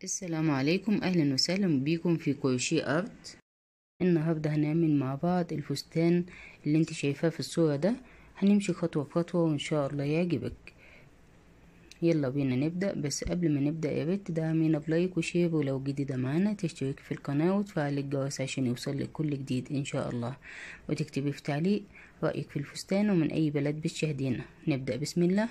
السلام عليكم، اهلا وسهلا بيكم في كروشيه ارت. النهارده هنعمل مع بعض الفستان اللي انت شايفاه في الصورة ده. هنمشي خطوة بخطوة وان شاء الله يعجبك. يلا بينا نبدأ، بس قبل ما نبدأ يا ريت تدعمينا بلايك وشير، ولو جديدة معانا تشترك في القناة وتفعل الجرس عشان يوصلك كل جديد ان شاء الله، وتكتبي في تعليق رأيك في الفستان ومن اي بلد بتشاهدينا. نبدأ بسم الله.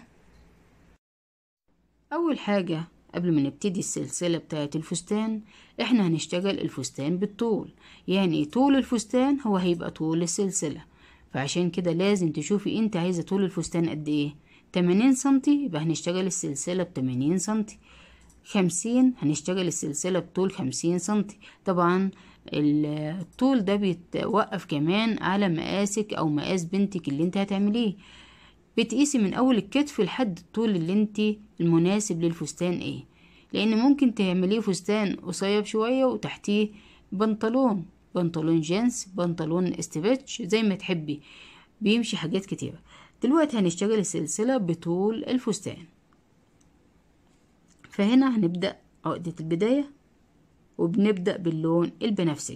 اول حاجة قبل ما نبتدي السلسلة بتاعة الفستان، احنا هنشتغل الفستان بالطول، يعني طول الفستان هو هيبقى طول السلسلة. فعشان كده لازم تشوفي انت عايزة طول الفستان قد ايه. 80 سنتي يبقى هنشتغل السلسلة ب80 سنتي. 50 هنشتغل السلسلة بطول 50 سنتي. طبعا الطول ده بيتوقف كمان على مقاسك او مقاس بنتك اللي انت هتعمليه. بتقيسي من اول الكتف لحد الطول اللي انت المناسب للفستان ايه، لان ممكن تعمليه فستان قصير شوية وتحتيه بنطلون جينز، بنطلون استرتش، زي ما تحبي، بيمشي حاجات كتيرة. دلوقتي هنشتغل السلسلة بطول الفستان. فهنا هنبدأ عقدة البداية وبنبدأ باللون البنفسج.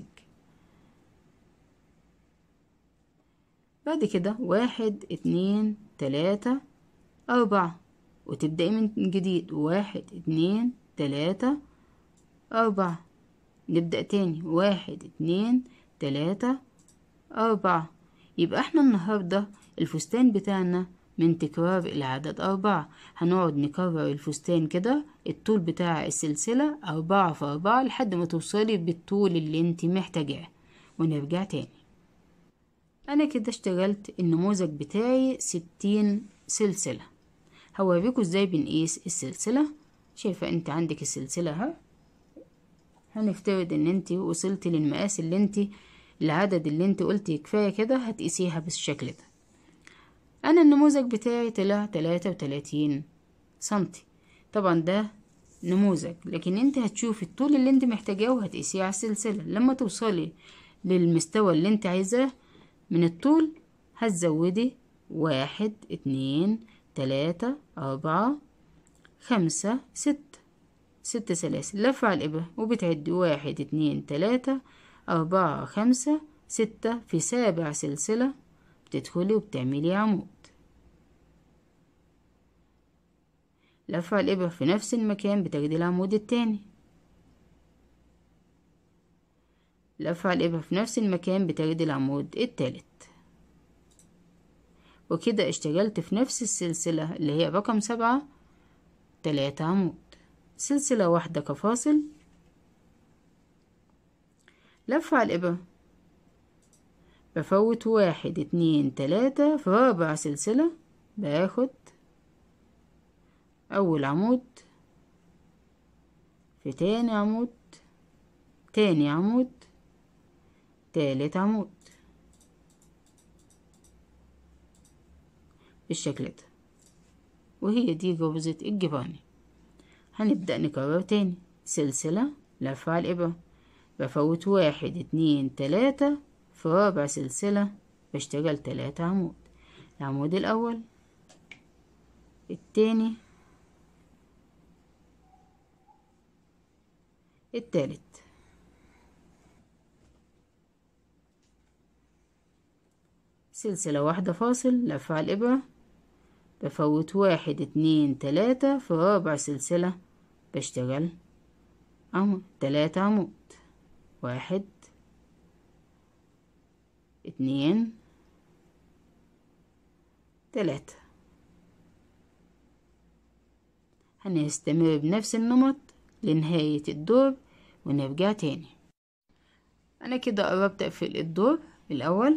بعد كده 1 2 3 4، وتبدأي من جديد 1 2 3 4. نبدأ تاني 1 2 3 4. يبقى احنا النهاردة الفستان بتاعنا من تكرار العدد 4. هنقعد نكرر الفستان كده، الطول بتاع السلسلة 4 في 4 لحد ما توصلي بالطول اللي انت محتاجاه، ونرجع تاني. انا كده اشتغلت النموذج بتاعي 60 سلسلة. هوريكم ازاي بنقيس السلسلة. شايفة انت عندك السلسلة اهي، هنفترض ان انت وصلتي للمقاس اللي انت العدد اللي انت قلتي كفاية كده، هتقيسيها بالشكل ده. انا النموذج بتاعي طلع 33 سنتي. طبعا ده نموذج، لكن انت هتشوفي الطول اللي انت محتاجاه وهتقيسيه على السلسلة. لما توصلي للمستوى اللي انت عايزاه من الطول، هتزودي 1 2 3 4 5 6 سلاسل لف على الإبرة، وبتعدي 1 2 3 4 5 6. في 7 سلسلة بتدخلي وبتعملي عمود. لف على الإبرة في نفس المكان بتاخدي العمود التاني. لف على الإبرة في نفس المكان بتاخدي العمود التالت. وكده اشتغلت في نفس السلسلة اللي هي رقم 7 3 عمود. سلسلة واحدة كفاصل. لف على الإبرة، بفوت 1 2 3 في رابع سلسلة، باخد أول عمود، في تاني عمود، تاني عمود، تالت عمود، بالشكل ده. وهي دي جوزة الجباني. هنبدأ نكرر تاني. سلسلة، لف على الإبرة، بفوت 1 2 3 في رابع سلسلة، بشتغل 3 عمود. العمود الأول، التاني، التالت. سلسلة واحدة فاصل، لف على الإبرة، بفوت 1 2 3 في رابع سلسلة، بشتغل عمود 3 عمود. 1 2 3. هنستمر بنفس النمط لنهاية الدور ونرجع تاني. أنا كده قربت أقفل الدور الأول.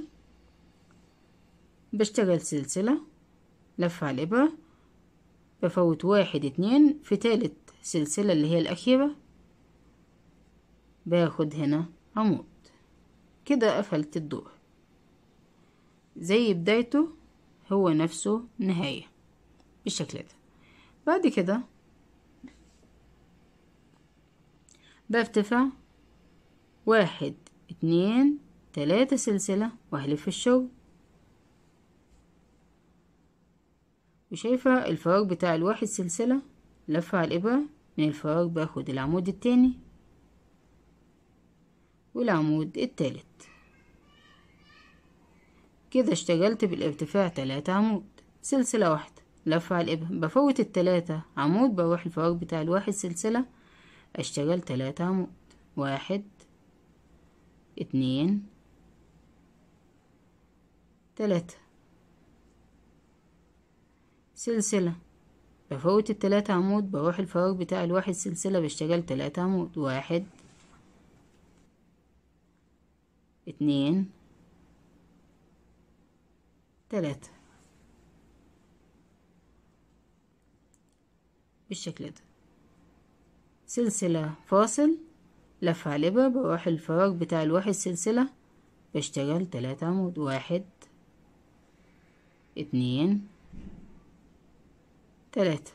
بشتغل سلسلة، لف على الإبرة، بفوت 1 2 في تالت سلسلة اللي هي الأخيرة، باخد هنا عمود. كده قفلت الدور. زي بدايته هو نفسه نهاية بالشكل ده. بعد كده برتفع 1 2 3 سلسلة وهلف الشغل. وشايفة الفراغ بتاع الواحد سلسلة، لف على الإبرة، من الفراغ باخد العمود التاني والعمود التالت. كده اشتغلت بالارتفاع 3 عمود، سلسلة واحدة، لفة على الإبرة، بفوت ال3 عمود، بروح الفراغ بتاع الواحد سلسلة، اشتغل 3 عمود، 1 2 3، سلسلة، بفوت ال3 عمود، بروح الفراغ بتاع الواحد سلسلة، بشتغل 3 عمود، 1 2 3 بالشكل ده. سلسلة، فاصل، لفة على الإبرة، بروح الفراغ بتاع الواحد سلسلة، بشتغل 3 عمود، 1 2 3.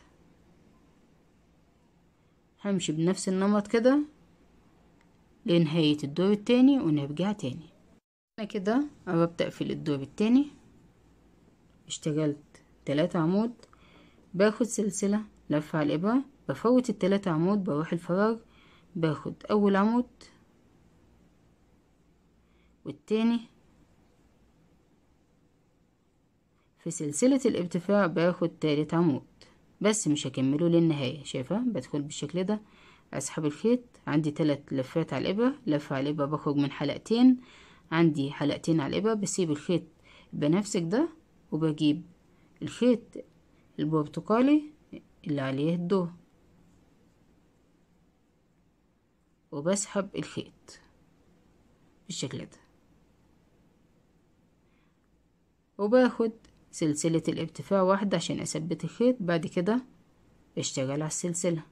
همشي بنفس النمط كده لنهاية الدور التاني ونرجع تاني. انا كده قربت اقفل الدور التاني، اشتغلت 3 عمود، باخد سلسلة، لفة على الإبرة، بفوت ال3 عمود، بروح الفراغ، باخد اول عمود والتاني، في سلسلة الارتفاع باخد تالت عمود، بس مش هكمله للنهاية. شايفة؟ بدخل بالشكل ده، اسحب الخيط، عندي 3 لفات على الإبرة، لفة على الإبرة، بخرج من حلقتين، عندي حلقتين على الإبرة، بسيب الخيط بنفسك ده، وبجيب الخيط البرتقالي اللي عليه الضوء وبسحب الخيط بالشكل ده، وباخد سلسلة الارتفاع واحدة عشان اثبت الخيط. بعد كده بشتغل على السلسلة،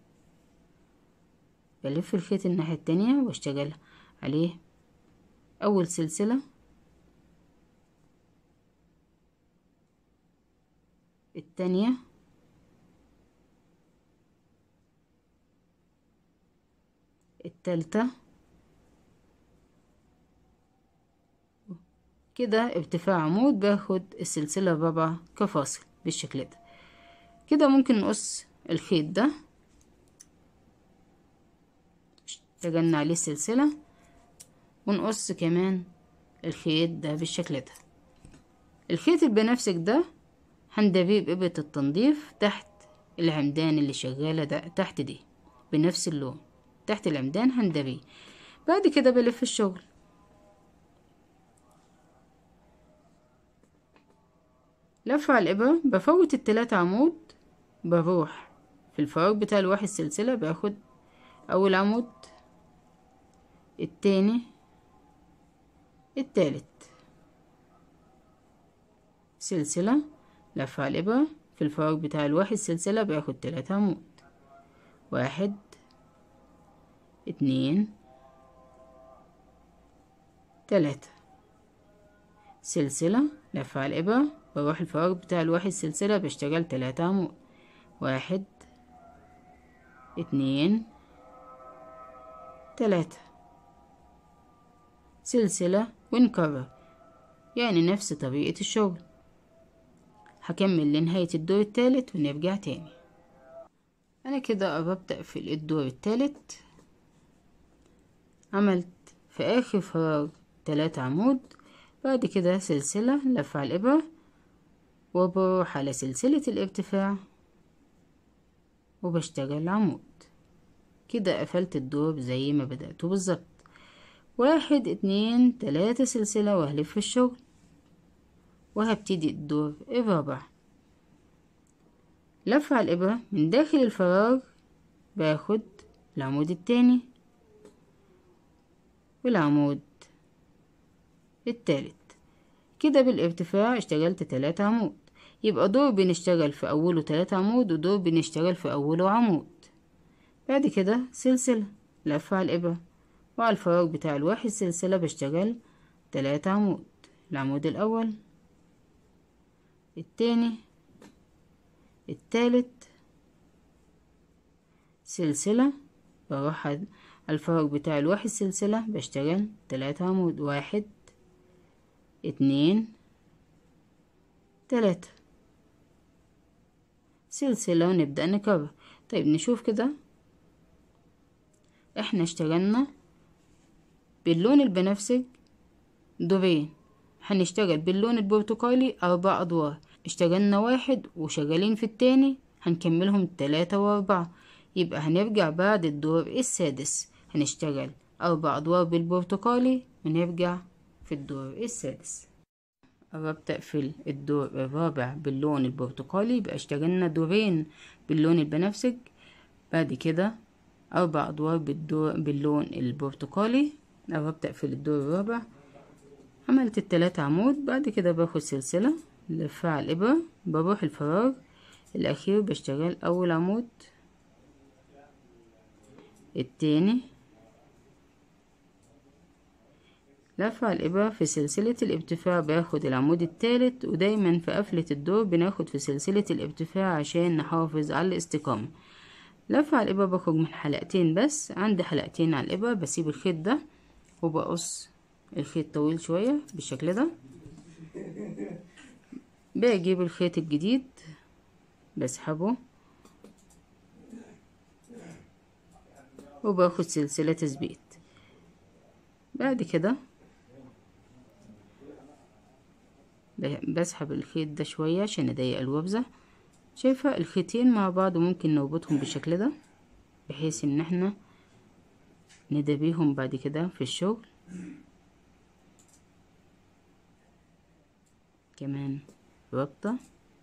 بلف الخيط الناحية التانية واشتغل عليه اول سلسلة، التانية، التالتة، كده ارتفاع عمود، باخد السلسلة الرابعة كفاصل بالشكل ده. كده ممكن نقص الخيط ده، اشتغلنا عليه السلسلة، ونقص كمان الخيط ده بالشكل ده. الخيط البنفسج ده هندبيه بإبرة التنظيف تحت العمدان اللي شغالة ده، تحت دي بنفس اللون، تحت العمدان هندبيه. بعد كده بلف الشغل، لف على الإبرة، بفوت ال3 عمود، بروح في الفراغ بتاع الواحد سلسلة، باخد أول عمود، التاني، التالت، سلسلة، لف على الإبرة، في الفراغ بتاع الواحد سلسلة، باخد 3 عمود، 1 2 3، سلسلة، لف على الإبرة، بروح الفراغ بتاع الواحد سلسلة، بشتغل 3 عمود، 1 2 3، سلسلة، ونكرر، يعني نفس طريقة الشغل. هكمل لنهاية الدور التالت ونرجع تاني. أنا كده قربت أقفل الدور التالت، عملت في آخر فراغ 3 عمود، بعد كده سلسلة، لف على الإبرة، وبروح على سلسلة الارتفاع وبشتغل عمود. كده قفلت الدور زي ما بدأته بالظبط، 1 2 3 سلسلة، وهلف في الشغل، وهبتدي الدور الرابع. لف على الإبرة، من داخل الفراغ باخد العمود التاني والعمود التالت. كده بالارتفاع اشتغلت 3 عمود، يبقى دور بنشتغل في أوله 3 عمود، ودور بنشتغل في أوله عمود. بعد كده سلسلة، لف على الإبرة، وعلى الفراغ بتاع الواحد سلسلة، بشتغل 3 عمود، العمود الأول، التاني، التالت، سلسلة، بروح على الفراغ بتاع الواحد سلسلة، بشتغل 3 عمود، 1 2 3، سلسلة، ونبدأ نكرر. طيب نشوف كده، احنا اشتغلنا باللون البنفسج دورين، هنشتغل باللون البرتقالي 4 أدوار. اشتغلنا واحد وشغالين في التاني، هنكملهم 3 و4. يبقى هنرجع بعد الدور السادس هنشتغل 4 أدوار بالبرتقالي ونرجع في الدور السادس. قربت أقفل الدور الرابع باللون البرتقالي، يبقى اشتغلنا دورين باللون البنفسج، بعد كده 4 أدوار باللون البرتقالي. قربت أقفل الدور الرابع، عملت ال3 عمود. بعد كده باخد سلسلة لفها على الإبرة، بروح الفراغ الأخير بشتغل أول عمود، التاني، لفة على الإبرة في سلسلة الارتفاع باخد العمود التالت. ودايما في قفلة الدور بناخد في سلسلة الارتفاع عشان نحافظ على الاستقامة. لفة على الإبرة بخرج من حلقتين بس، عندي حلقتين على الإبرة بسيب الخيط ده وبقص الخيط طويل شوية بالشكل ده. بجيب الخيط الجديد بسحبه وباخد سلسلة تثبيت. بعد كده بسحب الخيط ده شوية عشان اضيق الوبزة. شايفة الخيطين مع بعض ممكن نربطهم بالشكل ده بحيث ان احنا ندبيهم بعد كده في الشغل. كمان ربطة.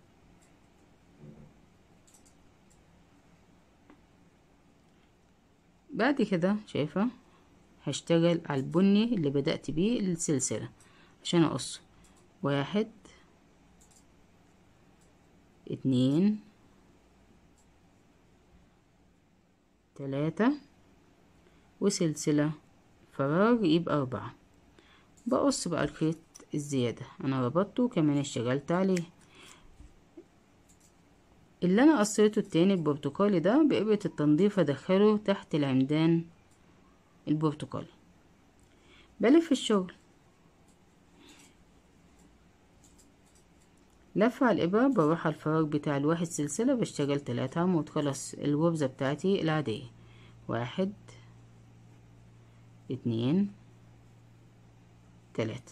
بعد كده شايفة هشتغل على البني اللي بدأت بيه السلسلة عشان اقصه. 1 2 3 وسلسلة فراغ يبقى 4. بقص بقى الخيط الزيادة، انا ربطته كمان اشتغلت عليه. اللي انا قصيته التاني البرتقالي ده بإبرة التنظيف ادخله تحت العمدان البرتقالي. بلف الشغل، لفة على الإبرة بروح على الفراغ بتاع الواحد سلسلة بشتغل 3 عمود. خلاص الغرزة بتاعتي العادية. 1 2 3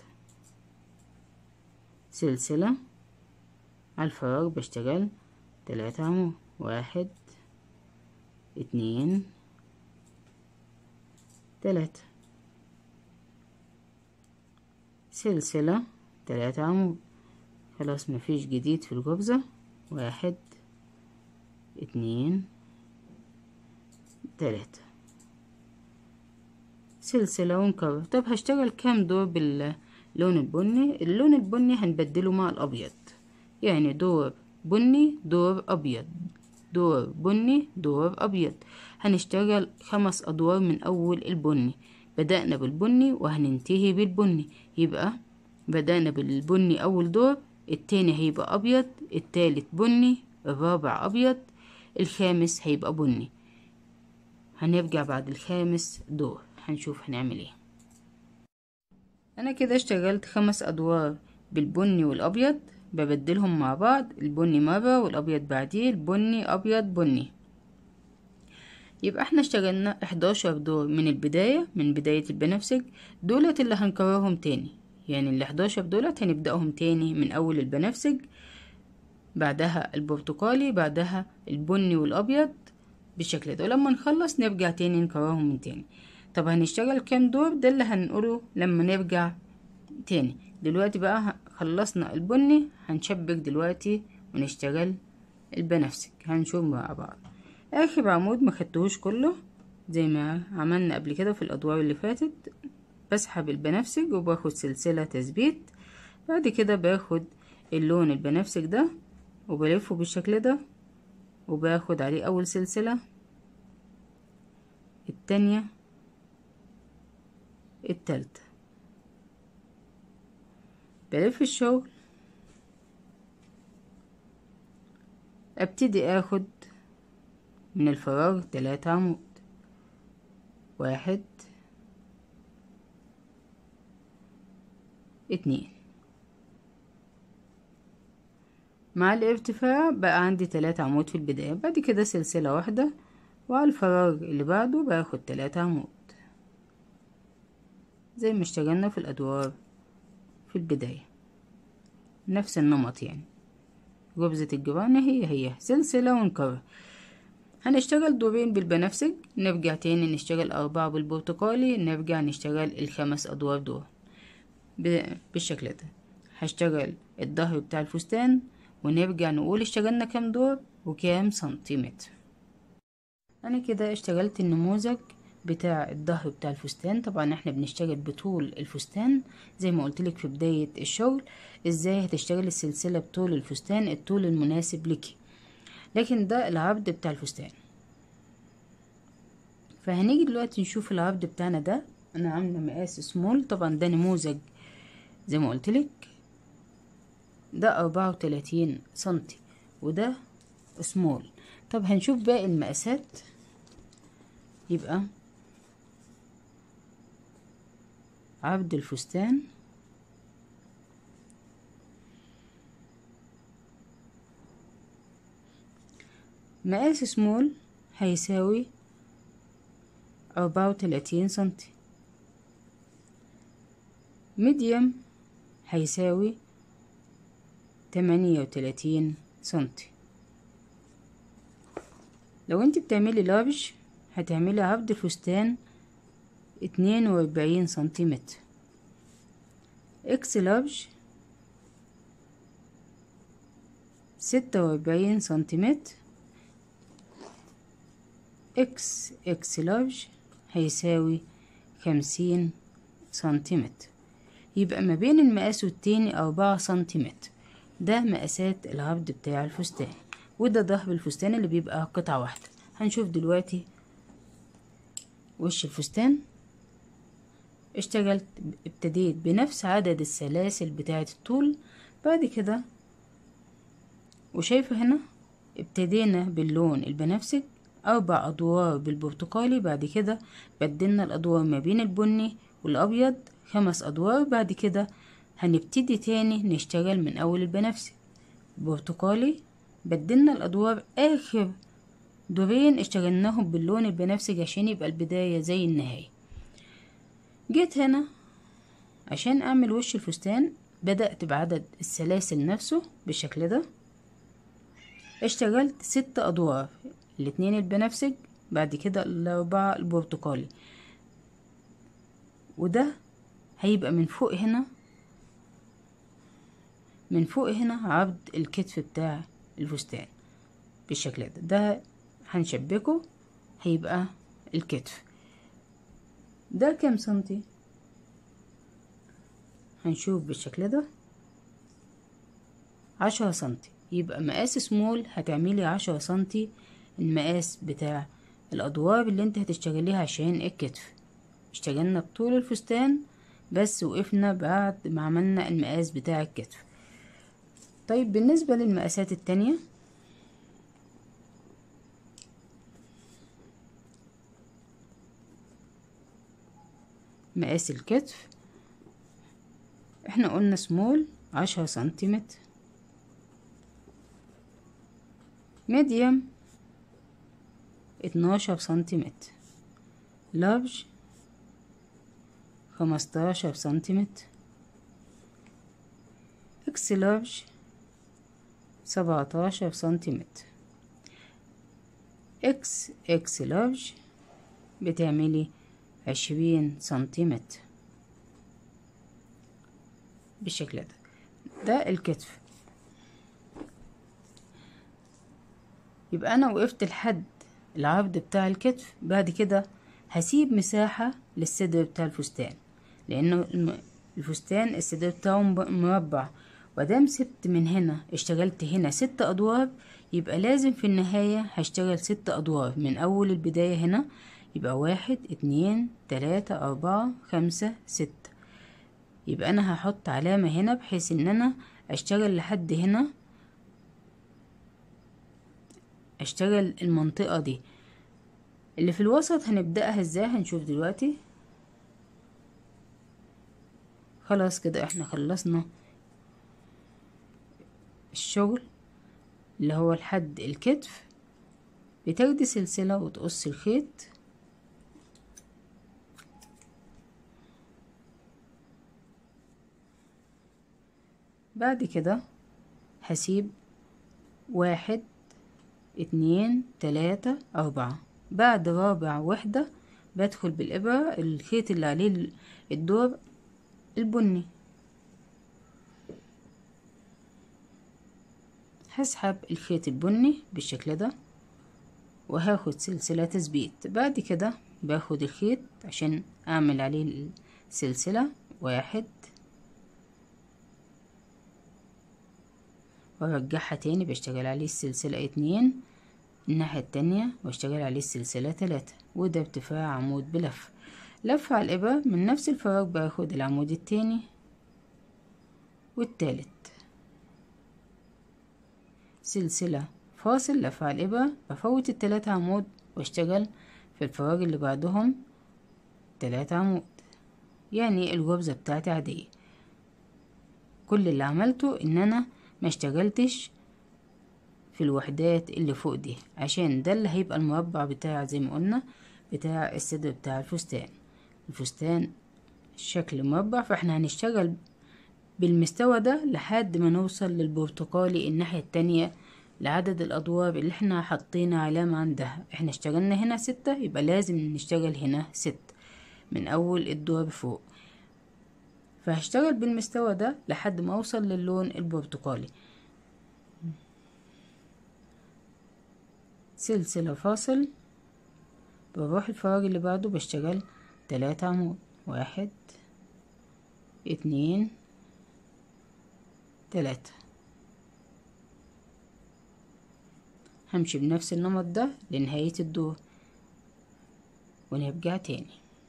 سلسلة على الفراغ بشتغل 3 عمود. 1 2 3 سلسلة 3 عمود. خلاص مفيش جديد في الغرزة. 1 2 3 سلسلة ونكرر. طب هشتغل كام دور باللون البني؟ اللون البني هنبدله مع الأبيض، يعني دور بني دور أبيض، دور بني دور أبيض. هنشتغل 5 أدوار من أول البني. بدأنا بالبني وهننتهي بالبني، يبقى بدأنا بالبني أول دور، التاني هيبقى أبيض، التالت بني، الرابع أبيض، الخامس هيبقى بني. هنرجع بعد الخامس دور هنشوف هنعمل ايه. انا كده اشتغلت 5 أدوار بالبني والأبيض، ببدلهم مع بعض، البني مرة والأبيض بعديه، البني أبيض بني. يبقى احنا اشتغلنا 11 دور من البداية، من بداية البنفسج. دولت اللي هنكررهم تاني، يعني ال 11 دولت هنبدأهم تاني من أول البنفسج، بعدها البرتقالي، بعدها البني والأبيض بالشكل ده. ولما نخلص نرجع تاني نكررهم من تاني. طب هنشتغل كام دور؟ ده اللي هنقوله لما نرجع تاني. دلوقتي بقى خلصنا البني، هنشبك دلوقتي ونشتغل البنفسج. هنشوف مع بعض. اخر عمود ما خدتهوش كله زي ما عملنا قبل كده في الادوار اللي فاتت. بسحب البنفسج وباخد سلسلة تثبيت. بعد كده باخد اللون البنفسج ده وبلفه بالشكل ده وباخد عليه اول سلسلة، التانية، التالتة. بلف الشغل، ابتدي اخد من الفراغ 3 عمود. 1 2 مع الارتفاع بقى عندي 3 عمود في البداية. بعد كده سلسلة واحدة، وعلى الفراغ اللي بعده باخد 3 عمود زي ما اشتغلنا في الأدوار في البداية، نفس النمط يعني. غرزة الجبانة هي سلسلة ونكرر. هنشتغل دورين بالبنفسج، نرجع تاني نشتغل 4 بالبرتقالي، نرجع نشتغل ال5 أدوار دول بالشكل ده. هشتغل الظهر بتاع الفستان ونرجع نقول اشتغلنا كام دور وكام سنتيمتر. انا كده اشتغلت النموذج بتاع الظهر بتاع الفستان. طبعا احنا بنشتغل بطول الفستان زي ما قلتلك في بداية الشغل، ازاي هتشتغل السلسلة بطول الفستان، الطول المناسب لك. لكن ده العرض بتاع الفستان. فهنيجي دلوقتي نشوف العرض بتاعنا ده. انا عامله مقاس سمول، طبعا ده نموذج زي ما قلتلك. ده 34 سنتي وده سمول. طب هنشوف باقي المقاسات. يبقى عرض الفستان مقاس سمول هيساوي 34 سنتي، ميديم هيساوي 38 سنتي. لو انت بتعملي لارج هتعملي عرض الفستان 42 سنتيمتر. اكس لارج 46 سنتيمتر. اكس لارج هيساوي 50 سنتيمتر. يبقى ما بين المقاس والتاني 4 سنتيمتر. ده مقاسات العرض بتاع الفستان، وده ظهر الفستان اللي بيبقى قطعة واحدة. هنشوف دلوقتي وش الفستان. اشتغلت ابتديت بنفس عدد السلاسل بتاعة الطول. بعد كده وشايفة هنا ابتدينا باللون البنفسج 4 أدوار بالبرتقالي. بعد كده بدلنا الأدوار ما بين البني والأبيض 5 أدوار. بعد كده هنبتدي تاني نشتغل من أول البنفسج برتقالي. بدلنا الأدوار، آخر دورين اشتغلناهم باللون البنفسج عشان يبقى البداية زي النهاية. جيت هنا عشان أعمل وش الفستان، بدأت بعدد السلاسل نفسه بالشكل ده. اشتغلت 6 أدوار، 2 البنفسج بعد كده 4 البرتقالي. وده هيبقى من فوق هنا، من فوق هنا عرض الكتف بتاع الفستان بالشكل ده هنشبكه هيبقى الكتف. ده كام سنتي؟ هنشوف بالشكل ده 10 سنتي. يبقى مقاس سمول هتعملي 10 سنتي المقاس بتاع الأدوار اللي انت هتشتغليها عشان الكتف. اشتغلنا بطول الفستان بس وقفنا بعد ما عملنا المقاس بتاع الكتف. طيب بالنسبة للمقاسات التانية، مقاس الكتف احنا قلنا سمول 10 سنتيمتر، ميديم 12 سنتيمتر، لارج 15 سنتيمتر، اكس لارج 17 سنتيمتر، اكس لارج بتعملي 20 سنتيمتر بالشكل ده. ده الكتف. يبقى انا وقفت لحد العرض بتاع الكتف. بعد كده هسيب مساحة للصدر بتاع الفستان، لانه الفستان الصدر بتاعه مربع. ودام سبت من هنا اشتغلت هنا 6 أدوار، يبقى لازم في النهاية هشتغل 6 أدوار من أول البداية هنا. يبقى 1 2 3 4 5 6. يبقى أنا هحط علامة هنا بحيث إن أنا أشتغل لحد هنا، أشتغل المنطقة دي. اللي في الوسط هنبدأها ازاي هنشوف دلوقتي. خلاص كده احنا خلصنا الشغل اللي هو لحد الكتف، بتاخدي سلسلة وتقصي الخيط. بعد كده هسيب 1 2 3 4. بعد رابع وحدة بدخل بالإبرة الخيط اللي عليه الدور البني، هسحب الخيط البني بالشكل ده وهاخد سلسلة تثبيت. بعد كده باخد الخيط عشان اعمل عليه السلسلة 1 وارجعها تاني، بشتغل عليه السلسلة 2 الناحية التانية واشتغل عليه السلسلة 3، وده ارتفاع عمود بلف. لف على الإبرة من نفس الفراغ باخد العمود التاني والتالت، سلسلة فاصل، لف على الإبرة، بفوت ال3 عمود واشتغل في الفراغ اللي بعدهم 3 عمود، يعني الغرزة بتاعتي عادية. كل اللي عملته ان انا ما اشتغلتش في الوحدات اللي فوق دي، عشان ده اللي هيبقى المربع بتاع زي ما قلنا بتاع الصدر بتاع الفستان شكل مربع. فاحنا هنشتغل بالمستوى ده لحد ما نوصل للبرتقالي الناحية التانية لعدد الأدوار اللي احنا حطينا علامة عندها. احنا اشتغلنا هنا 6، يبقى لازم نشتغل هنا 6 من أول الدور فوق. فهشتغل بالمستوى ده لحد ما أوصل للون البرتقالي. سلسلة فاصل، بروح الفراغ اللي بعده بشتغل 3 عمود، 1 2 3. همشي بنفس النمط ده لنهاية الدور ونرجع تاني.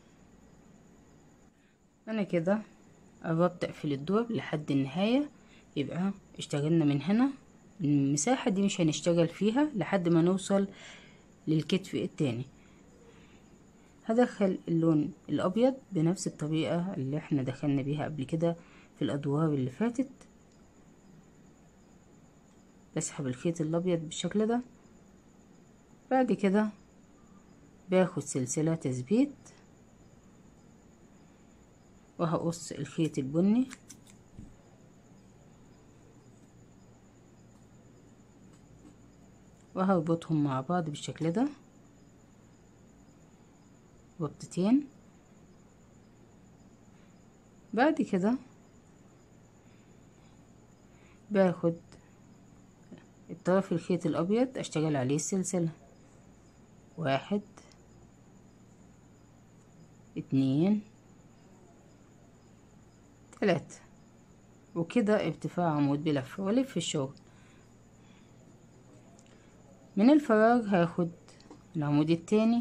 انا كده قربت اقفل الدور لحد النهاية، يبقى اشتغلنا من هنا. المساحة دي مش هنشتغل فيها لحد ما نوصل للكتف التاني. هدخل اللون الابيض بنفس الطريقة اللي احنا دخلنا بيها قبل كده في الادوار اللي فاتت. بسحب الخيط الابيض بالشكل ده. بعد كده باخد سلسلة تثبيت وهقص الخيط البني وهربطهم مع بعض بالشكل ده ربطتين. بعد كده باخد الطرف الخيط الابيض اشتغل عليه السلسلة 1 2 3، وكده ارتفاع عمود بلف والف الشغل. من الفراغ هاخد العمود التاني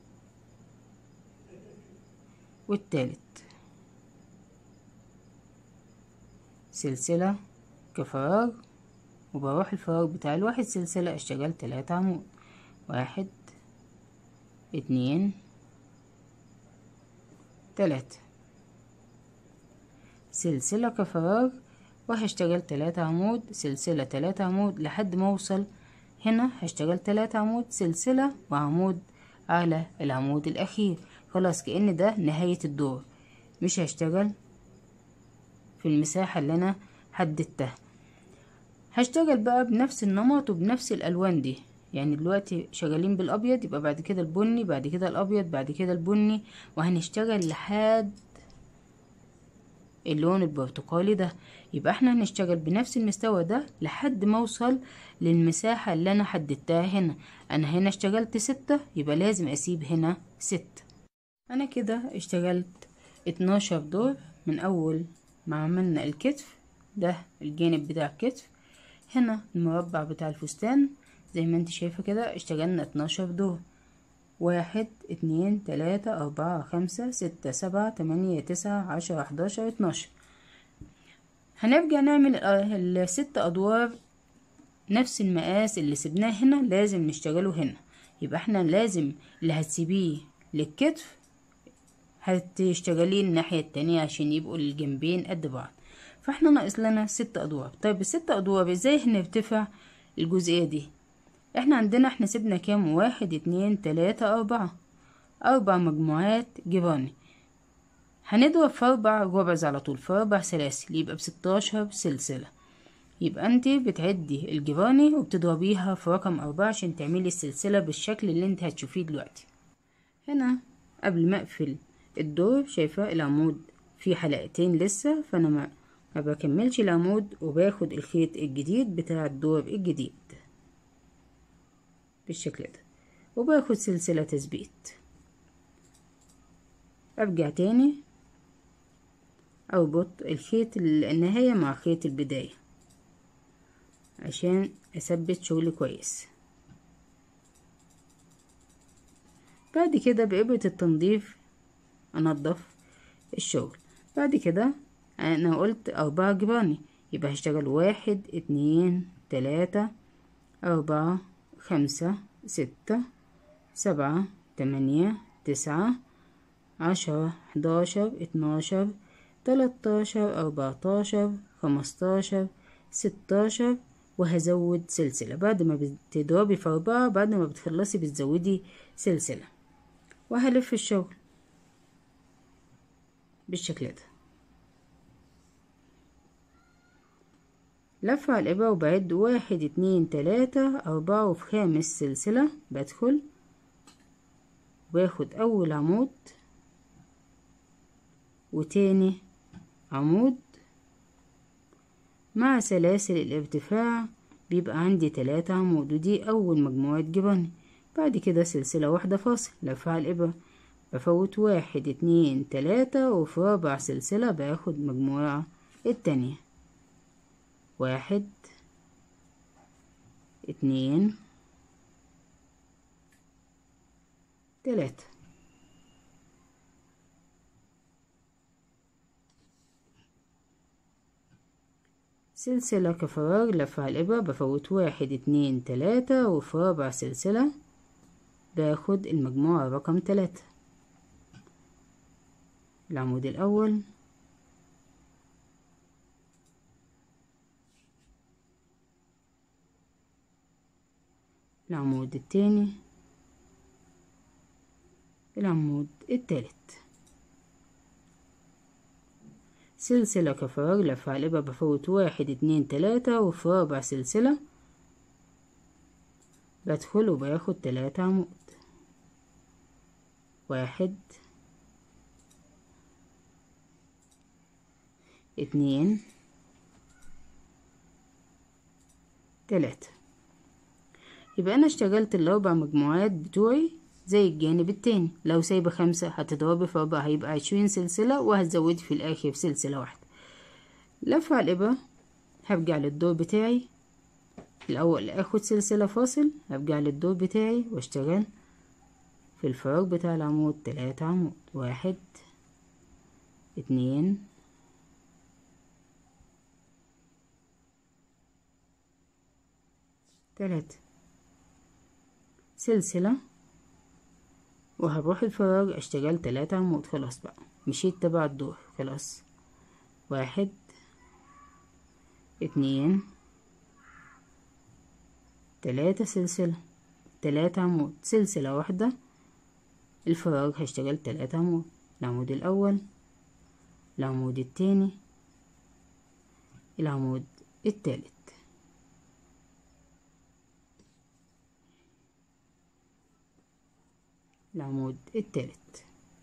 والتالت، سلسلة كفراغ، وبروح الفراغ بتاع الواحد سلسلة اشتغل 3 عمود، 1 2 3، سلسلة كفراغ وهشتغل 3 عمود، سلسلة 3 عمود لحد ما اوصل هنا. هشتغل 3 عمود، سلسلة وعمود على العمود الاخير. خلاص كأن ده نهاية الدور، مش هشتغل في المساحة اللي انا حددتها. هشتغل بقى بنفس النمط وبنفس الالوان دي، يعني دلوقتي شغالين بالابيض، يبقى بعد كده البني، بعد كده الابيض، بعد كده البني، وهنشتغل لحد اللون البرتقالي ده. يبقى احنا هنشتغل بنفس المستوى ده لحد ما اوصل للمساحة اللي انا حددتها هنا. انا هنا اشتغلت 6، يبقى لازم اسيب هنا 6. انا كده اشتغلت 12 دور من اول ما عملنا الكتف ده، الجانب بتاع الكتف. هنا المربع بتاع الفستان زي ما انت شايفة كده اشتغلنا 12 دور، 1 2 3 4 5 6 7 8 9 10 11 12. هنرجع نعمل ال6 ادوار نفس المقاس اللي سبناه هنا لازم نشتغله هنا. يبقى احنا لازم اللي هتسيبيه للكتف هتشتغليه الناحية التانية عشان يبقوا الجنبين قد بعض. فاحنا ناقص لنا 6 ادوار. طيب ال6 ادوار ازاي هنرتفع الجزئية دي. احنا سيبنا كام؟ 1 2 3 4، 4 مجموعات جيراني. هنضرب في 4 جرز على طول، في 4 سلاسل، يبقى ب16 سلسلة. يبقى انت بتعدي الجيراني وبتضربيها في رقم 4 عشان تعملي السلسلة بالشكل اللي انت هتشوفيه دلوقتي. هنا قبل ما اقفل الدور، شايفة العمود فيه حلقتين لسه، فانا ما بكملش العمود وباخد الخيط الجديد بتاع الدور الجديد بالشكل ده، وباخد سلسلة تثبيت. ارجع تاني اربط الخيط النهاية مع خيط البداية عشان اثبت شغلي كويس. بعد كده بإبرة التنظيف انضف الشغل. بعد كده انا قلت 4 جراني، يبقى هشتغل 1 2 3 4 5 6 7 8 9 10 11 12 13 14 15 16، وهزود سلسلة بعد ما بتضربي في 4. بعد ما بتخلصي بتزودي سلسلة، وهلف الشغل بالشكل ده، لف على الإبرة وبعد 1 2 3 4، وفي خامس سلسلة بدخل وباخد أول عمود وتاني عمود مع سلاسل الارتفاع، بيبقى عندي 3 عمود، ودي أول مجموعة جيراني. بعد كده سلسلة واحدة فاصل، لف على الإبرة بفوت 1 2 3، وفي رابع سلسلة باخد مجموعة التانية، 1 2 3. سلسلة كفراغ، لف على الإبرة بفوت 1 2 3، وفي رابع سلسلة باخد المجموعة رقم 3، العمود الأول العمود التاني العمود التالت. سلسلة كفراغ، لف على الإبرة بفوت 1 2 3، وفي رابع سلسلة بدخل وباخد 3 عمود، 1 2 3. يبقى أنا اشتغلت ال4 مجموعات بتوعي زي الجانب التاني. لو سايبة 5 هتضربي في 4 هيبقى 20 سلسلة، وهتزودي في الآخر سلسلة واحدة. لف على الإبرة هرجع للدور بتاعي الأول، اخد سلسلة فاصل، هرجع للدور بتاعي واشتغل في الفراغ بتاع العمود 3 عمود، 1 2 3، سلسلة، وهروح الفراغ اشتغل 3 عمود. خلاص بقى مشيت تبع الدور، خلاص 1 2 3 سلسلة، 3 عمود، سلسلة واحدة، الفراغ هشتغل 3 عمود، العمود الأول العمود التاني العمود التالت. العمود التالت،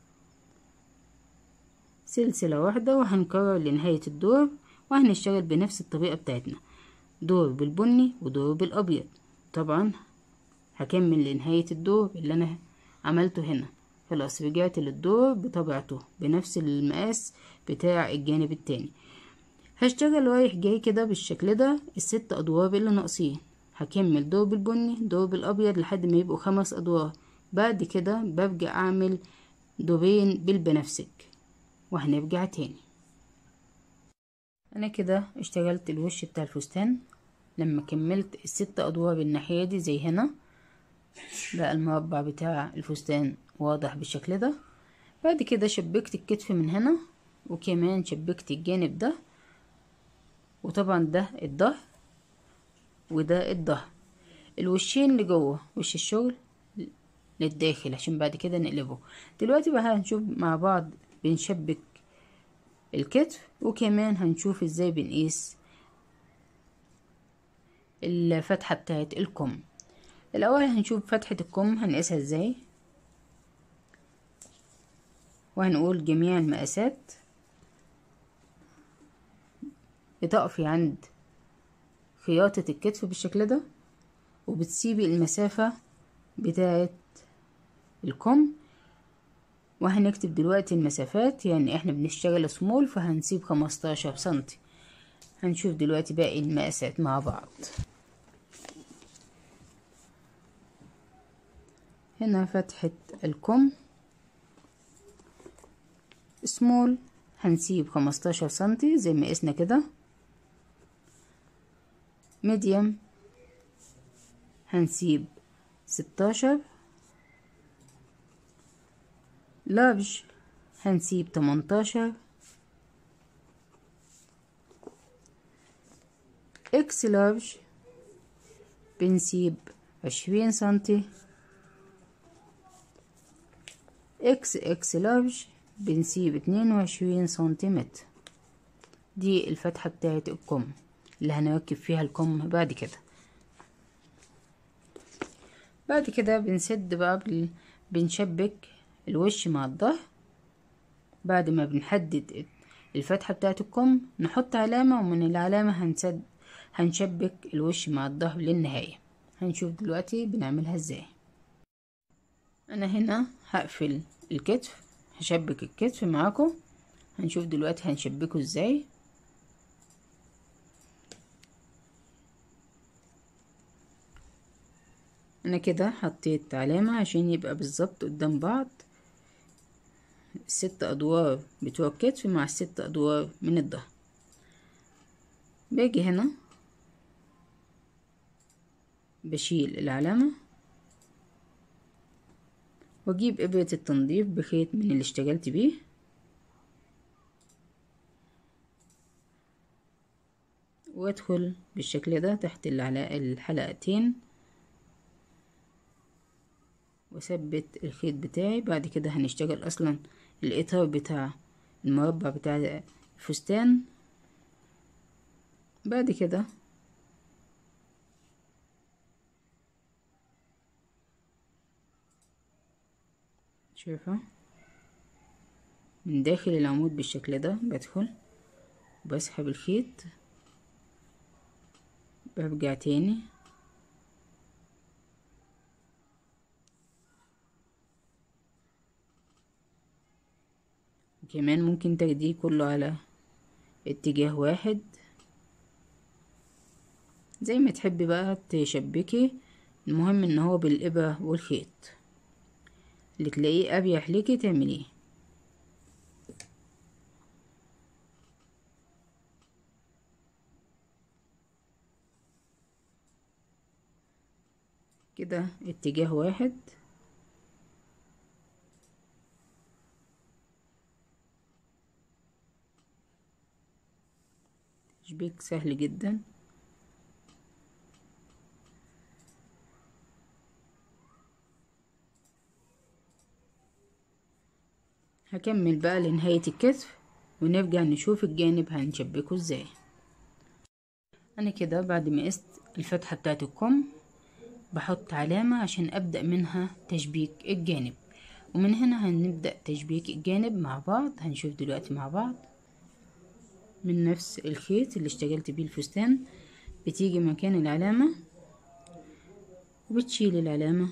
سلسلة واحدة، وهنكرر لنهاية الدور، وهنشتغل بنفس الطريقة بتاعتنا، دور بالبني ودور بالأبيض. طبعا هكمل لنهاية الدور اللي أنا عملته هنا. خلاص رجعت للدور بطبيعته بنفس المقاس بتاع الجانب التاني. هشتغل رايح جاي كده بالشكل ده ال6 أدوار اللي ناقصين. هكمل دور بالبني دور بالأبيض لحد ما يبقوا 5 أدوار. بعد كده برجع أعمل دورين بالبنفسج وهنرجع تاني. أنا كده اشتغلت الوش بتاع الفستان. لما كملت ال6 أدوار الناحية دي زي هنا بقى المربع بتاع الفستان واضح بالشكل ده. بعد كده شبكت الكتف من هنا، وكمان شبكت الجانب ده، وطبعا ده الظهر، وده الظهر. الوشين اللي جوه وش الشغل للداخل عشان بعد كده نقلبه. دلوقتي بقى هنشوف مع بعض بنشبك الكتف، وكمان هنشوف ازاي بنقيس الفتحة بتاعت الكم. الاول هنشوف فتحة الكم هنقيسها ازاي، وهنقول جميع المقاسات. بتقفي عند خياطة الكتف بالشكل ده، وبتسيبي المسافة بتاعت الكم. وهنكتب دلوقتي المسافات، يعني احنا بنشتغل سمول فهنسيب 15 سنتي. هنشوف دلوقتي باقي المقاسات مع بعض. هنا فتحة الكم سمول هنسيب 15 سنتي زي ما قسنا كده. ميديم هنسيب 16. لارج هنسيب 18. اكس لارج بنسيب 20 سنتي. اكس لارج بنسيب 22 سنتيمتر. دي الفتحة بتاعت الكم اللي هنركب فيها الكم بعد كده. بعد كده بنسد بقى بنشبك الوش مع الظهر. بعد ما بنحدد الفتحة بتاعت الكم نحط علامة، ومن العلامة هنشبك الوش مع الظهر للنهاية. هنشوف دلوقتي بنعملها ازاي. انا هنا هقفل الكتف، هشبك الكتف معاكم. هنشوف دلوقتي هنشبكه ازاي. انا كده حطيت علامة عشان يبقى بالظبط قدام بعض 6 ادوار بتوع الكتف مع 6 ادوار من الظهر. باجي هنا بشيل العلامة، واجيب ابرة التنظيف بخيط من اللي اشتغلت بيه، وادخل بالشكل ده تحت الحلقتين، واثبت الخيط بتاعي. بعد كده هنشتغل اصلا الاطار بتاع المربع بتاع الفستان. بعد كده شايفة من داخل العمود بالشكل ده بدخل وبسحب الخيط، برجع تاني كمان ممكن تاخديه كله على اتجاه واحد زي ما تحبي بقى تشبكي. المهم ان هو بالابرة والخيط اللي تلاقيه اريح ليكي تعمليه. كده اتجاه واحد. تشبيك سهل جدا. هكمل بقى لنهاية الكتف ونرجع نشوف الجانب هنشبكه ازاي. انا كده بعد ما قست الفتحة بتاعت الكم بحط علامة عشان ابدأ منها تشبيك الجانب، ومن هنا هنبدأ تشبيك الجانب مع بعض. هنشوف دلوقتي مع بعض. من نفس الخيط اللي اشتغلت بيه الفستان بتيجي مكان العلامة وبتشيل العلامة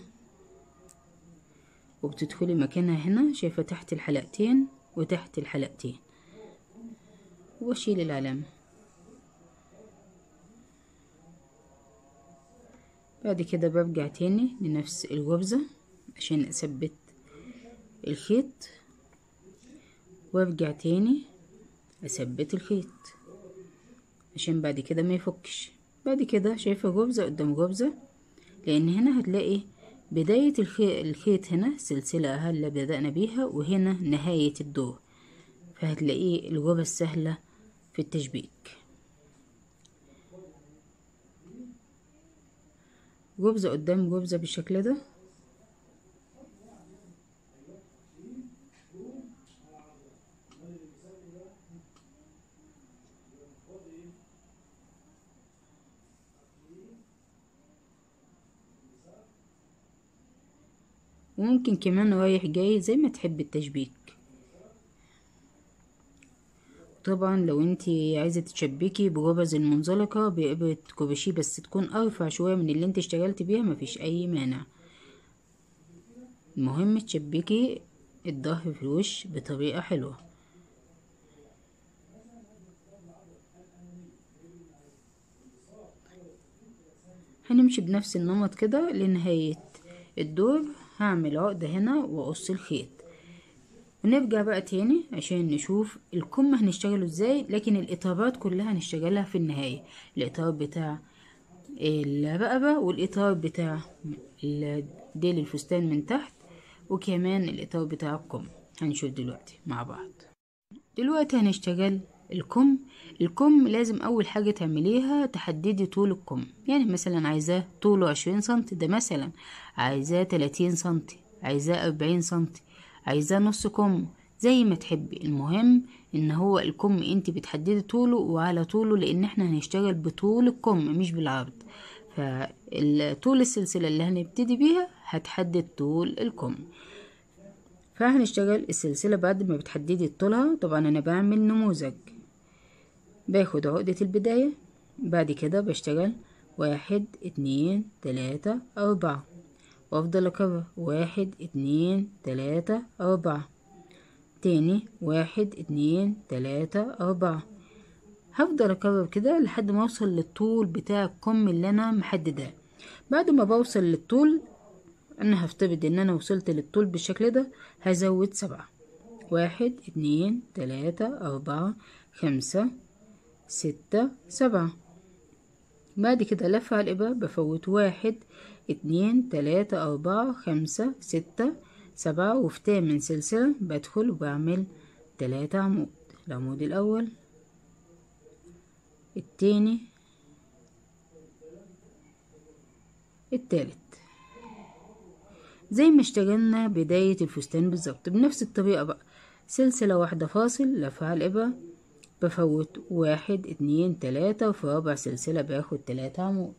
وبتدخلي مكانها هنا. شايفة تحت الحلقتين وتحت الحلقتين، واشيل العلامة. بعد كده برجع تاني لنفس الغرزة عشان اثبت الخيط، وارجع تاني اثبت الخيط عشان بعد كده ما يفكش. بعد كده شايفة غرزة قدام غرزة، لان هنا هتلاقي بداية الخيط هنا سلسلة اللي بدأنا بيها، وهنا نهاية الدور، فهتلاقيه الغرز سهلة في التشبيك. جبزة قدام جبزة بالشكل ده. وممكن كمان رايح جاي زي ما تحب التشبيك. طبعا لو انتي عايزة تشبكي بجبز المنزلقة بإبرة كروشيه بس تكون ارفع شوية من اللي انت اشتغلت بيها مفيش اي مانع. المهم تشبكي الظهر في الوش بطريقة حلوة. هنمشي بنفس النمط كده لنهاية الدور. هعمل عقدة هنا واقص الخيط، ونرجع بقى تاني عشان نشوف الكم هنشتغله ازاي، لكن الاطارات كلها هنشتغلها في النهاية. الاطار بتاع الرقبة، والاطار بتاع ديل الفستان من تحت، وكمان الاطار بتاع الكم هنشوف دلوقتي مع بعض. دلوقتي هنشتغل الكم. الكم لازم اول حاجة تعمليها تحددي طول الكم، يعني مثلا عايزاه طوله 20 سنتي، ده مثلا عايزاه 30 سنتي، عايزاه 40 سنتي، عايزاه نص كم، زي ما تحبي. المهم ان هو الكم انت بتحددي طوله وعلى طوله، لان احنا هنشتغل بطول الكم مش بالعرض. فطول السلسلة اللي هنبتدي بيها هتحدد طول الكم. فهنشتغل السلسلة بعد ما بتحددي طولها. طبعا انا بعمل نموذج، باخد عقدة البداية، بعد كده بشتغل 1 2 3 4، وافضل اكرر 1 2 3 4، تاني 1 2 3 4. هفضل اكرر كده لحد ما اوصل للطول بتاع الكم اللي انا محدداه. بعد ما بوصل للطول، انا هفترض ان انا وصلت للطول بالشكل ده، هزود 7. 1 2 3 4 5 6 7. بعد كده لف على الإبرة بفوت 1 2 3 4 5 6 7، وفي تامن سلسلة بدخل وبعمل 3 عمود. العمود الأول، التاني، التالت، زي ما اشتغلنا بداية الفستان بالظبط. بنفس الطريقة بقى، سلسلة واحدة فاصل، لف على الإبرة بفوت 1 2 3، وفي رابع سلسلة باخد 3 عمود.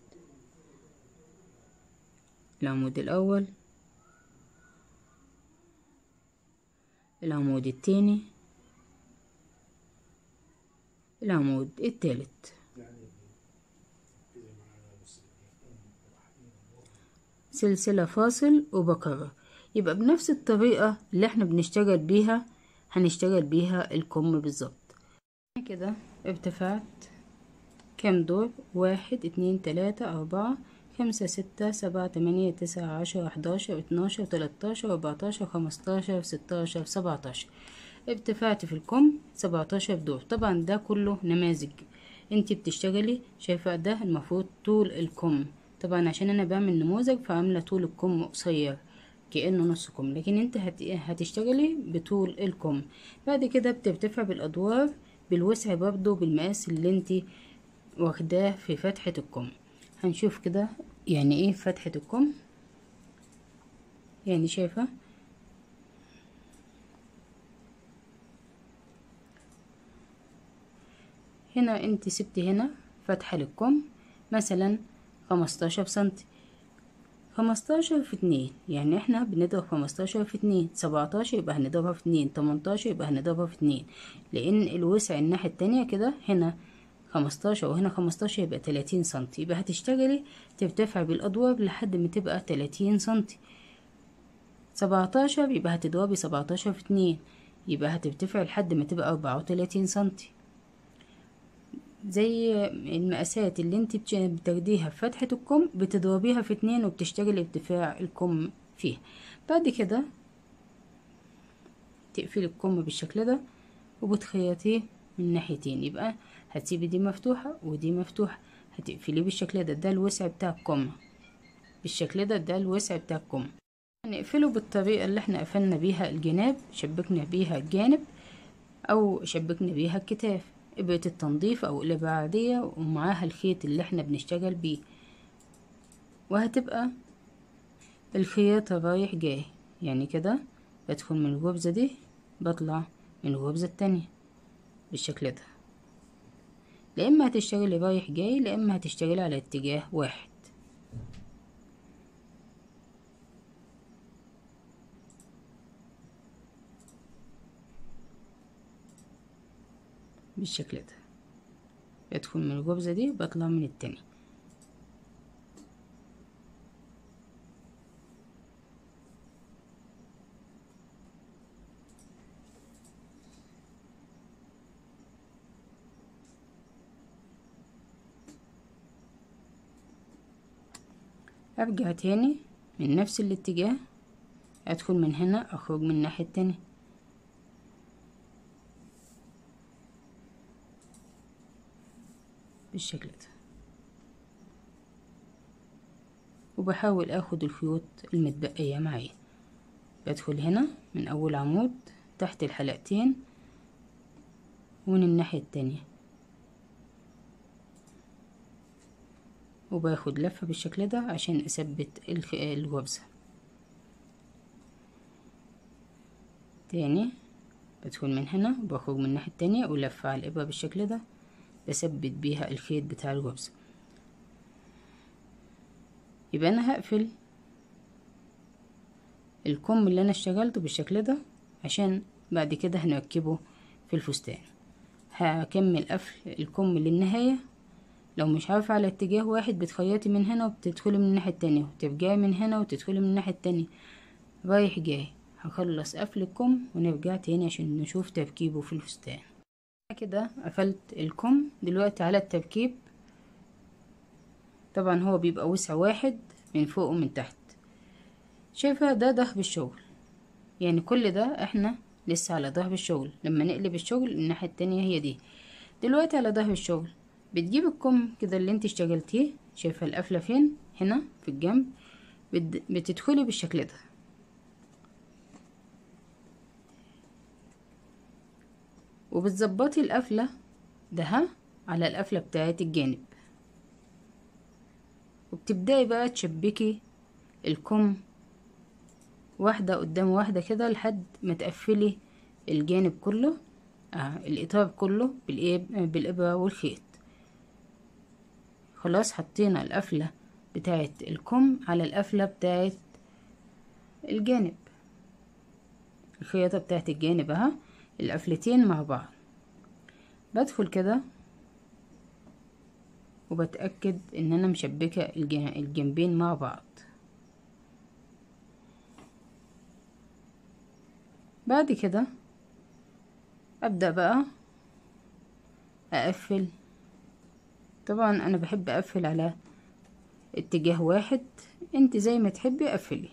العمود الأول، العمود التاني، العمود التالت. سلسلة فاصل وبكرر. يبقى بنفس الطريقة اللي احنا بنشتغل بيها هنشتغل بيها الكم بالظبط. كده ارتفعت كام دور؟ 1 2 3 4 5 6 7 8 9 10 11 12 13 14 15 16 17. ارتفعت في الكم 17 دور. طبعا ده كله نماذج، انتي بتشتغلي شايفة ده المفروض طول الكم. طبعا عشان انا بعمل نموذج فعاملة طول الكم قصير كأنه نص كم، لكن انت هتشتغلي بطول الكم. بعد كده بترتفع بالادوار بالوسع برضو بالمقاس اللي انت واخداه في فتحة الكم. هنشوف كده يعني ايه فتحة الكم. يعني شايفة هنا انت سبتي هنا فتحة للكم مثلا 15 سنتي. 15 في 2، يعني احنا بنضرب 15 في 2 17، يبقى هنضربها في 2 18، يبقى هنضربها في 2، لان الوسع الناحية التانية كده هنا 15 وهنا 15 يبقى 30 سنتي. يبقى هتشتغلي ترتفع بالادوار لحد ما تبقى 30 سنتي. 17 يبقى هتضربي 17 في 2، يبقى هترتفع لحد ما تبقى 34 سنتي. زي المقاسات اللي انت بتاخديها في فتحة الكم بتضربيها في 2 وبتشتغلي ارتفاع الكم فيه. بعد كده تقفلي الكم بالشكل ده وبتخيطيه من ناحيتين، يبقى هتسيبي دي مفتوحة ودي مفتوحة، هتقفليه بالشكل ده. ده الوسع بتاع الكم بالشكل ده، ده الوسع بتاع الكم. هنقفله بالطريقة اللي احنا قفلنا بيها الجناب، شبكنا بيها الجانب او شبكنا بيها الكتاف، ابرة التنظيف او الابرة عادية ومعاها الخيط اللي احنا بنشتغل بيه. وهتبقى الخياطة رايح جاي، يعني كده بدخل من الغرزة دي بطلع من الغرزة التانية بالشكل ده. لا اما هتشتغلي رايح جاي، لا اما هتشتغلي على اتجاه واحد بالشكل ده. بدخل من الغرزة دي بطلع من التانية. ارجع تاني من نفس الاتجاه، ادخل من هنا اخرج من الناحية التانية بالشكل ده، وبحاول اخد الخيوط المتبقية معايا. بدخل هنا من اول عمود تحت الحلقتين ومن الناحية التانية، وباخد لفة بالشكل ده عشان اثبت الغرزة. تاني بدخل من هنا وبخرج من الناحية التانية ولفة على الابرة بالشكل ده بثبت بيها الخيط بتاع الغرزة. يبقى انا هقفل الكم اللي انا اشتغلته بالشكل ده عشان بعد كده هنركبه في الفستان. هكمل قفل الكم للنهاية. لو مش عارفة على اتجاه واحد بتخيطي من هنا وبتدخلي من الناحية التانية وترجعي من هنا وتدخلي من الناحية التانية رايح جاي. هخلص قفل الكم ونرجع تاني عشان نشوف تركيبه في الفستان. كده قفلت الكم. دلوقتي على التركيب. طبعا هو بيبقى وسع واحد من فوق ومن تحت. شايفة ده ظهر الشغل، يعني كل ده احنا لسه على ظهر الشغل. لما نقلب الشغل الناحية التانية هي دي. دلوقتي على ظهر الشغل بتجيب الكم كده اللي انت اشتغلتيه. شايفة القفلة فين؟ هنا في الجنب. بتدخلي بالشكل ده وبتظبطي القفلة ده على القفلة بتاعت الجانب، وبتبدأي بقى تشبكي الكم واحدة قدام واحدة كده لحد ما تقفلي الجانب كله، الإطار كله بالإبرة والخيط. خلاص حطينا القفلة بتاعت الكم على القفلة بتاعت الجانب، الخياطة بتاعت الجانب اهي، القفلتين مع بعض. بدخل كده وبتأكد ان انا مشبكة الجنبين مع بعض. بعد كده ابدأ بقى اقفل. طبعا انا بحب اقفل على اتجاه واحد، انت زي ما تحبي قفلي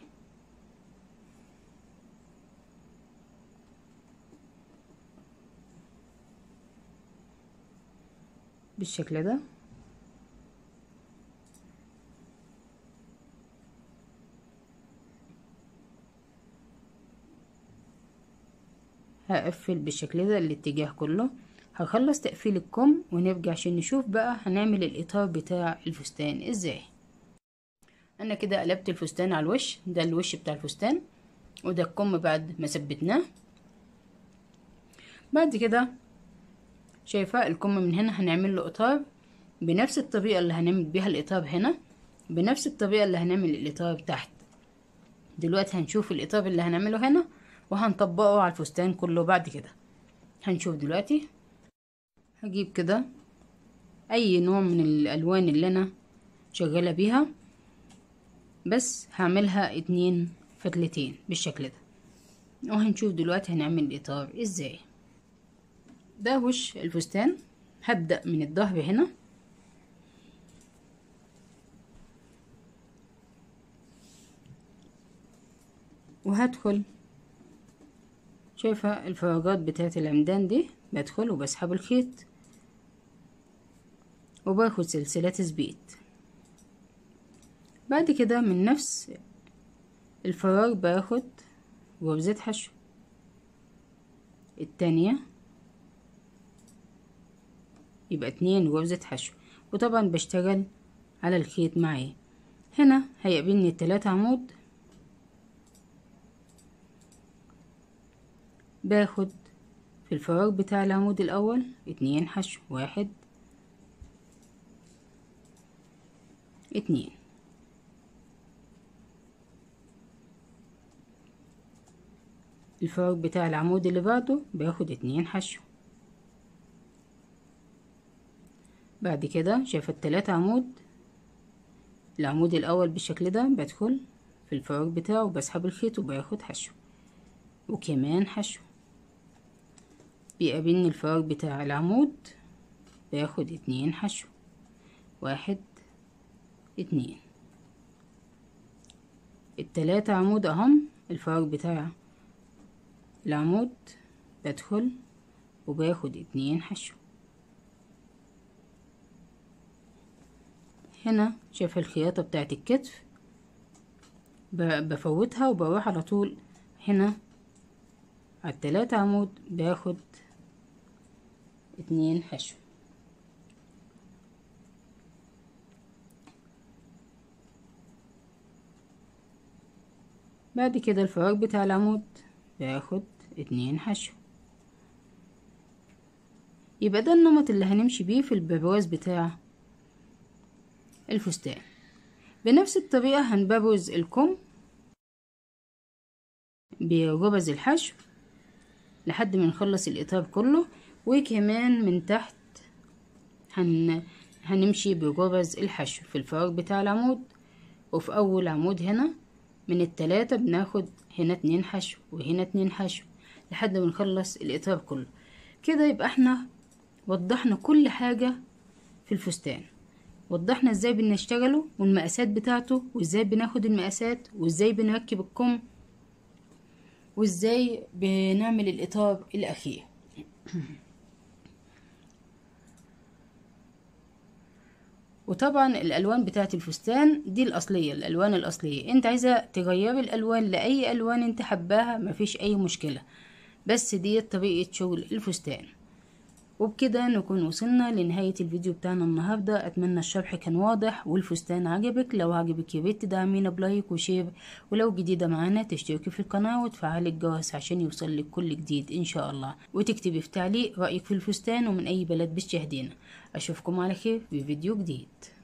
بالشكل ده. هقفل بالشكل ده الاتجاه كله. هخلص تقفيل الكم ونرجع عشان نشوف بقى هنعمل الاطار بتاع الفستان ازاي. انا كده قلبت الفستان على الوش ده، الوش بتاع الفستان، وده الكم بعد ما ثبتناه. بعد كده شايفة الكم من هنا هنعمل له اطار بنفس الطريقة اللي هنعمل بيها الاطار هنا، بنفس الطريقة اللي هنعمل الاطار تحت. دلوقتي هنشوف الاطار اللي هنعمله هنا وهنطبقه على الفستان كله. بعد كده هنشوف. دلوقتي هجيب كده اي نوع من الالوان اللي انا شغالة بيها، بس هعملها 2 فتلتين بالشكل ده، وهنشوف دلوقتي هنعمل الاطار ازاي. ده وش الفستان. هبدأ من الظهر هنا وهدخل. شايفة الفراغات بتاعت العمدان دي، بدخل وبسحب الخيط وباخد سلسلة تثبيت. بعد كده من نفس الفراغ باخد غرزة حشو التانية، يبقى 2 غرزة حشو. وطبعا بشتغل على الخيط معايا. هنا هيقابلني ال3 عمود، باخد في الفراغ بتاع العمود الاول 2 حشو، 1 2. الفراغ بتاع العمود اللي بعده باخد 2 حشو. بعد كده شايفة ال3 عمود، العمود الاول بالشكل ده بدخل في الفراغ بتاعه بسحب الخيط وباخد حشو وكمان حشو. بيقابلني الفراغ بتاع العمود باخد 2 حشو، 1 2. ال3 عمود اهم، الفراغ بتاع العمود بدخل وباخد 2 حشو. هنا شايفة الخياطة بتاعت الكتف بفوتها وبروح على طول هنا على ال3 عمود باخد 2 حشو. بعد كده الفراغ بتاع العمود باخد 2 حشو. يبقى ده النمط اللي هنمشي بيه في البرواز بتاع الفستان. بنفس الطريقة هنبروز الكم بجبز الحشو لحد ما نخلص الإطار كله، وكمان من تحت هنمشي بجبز الحشو في الفراغ بتاع العمود، وفي أول عمود هنا من ال3 بناخد هنا 2 حشو وهنا 2 حشو لحد ما نخلص الإطار كله. كده يبقى احنا وضحنا كل حاجة في الفستان، وضحنا ازاي بنشتغله والمقاسات بتاعته وازاي بناخد المقاسات وازاي بنركب الكم وازاي بنعمل الإطار الأخير. وطبعا الألوان بتاعت الفستان دي الأصلية، الألوان الأصلية. انت عايزة تغيري الألوان لأي ألوان انت حباها مفيش أي مشكلة، بس دي طريقة شغل الفستان. وبكده نكون وصلنا لنهاية الفيديو بتاعنا النهاردة. اتمنى الشرح كان واضح والفستان عجبك. لو عجبك ياريت تدعمينا بلايك وشير، ولو جديدة معانا تشتركي في القناة وتفعلي الجرس عشان يوصلك كل جديد ان شاء الله، وتكتبي في تعليق رأيك في الفستان ومن اي بلد بتشاهدينا. اشوفكم على خير في فيديو جديد.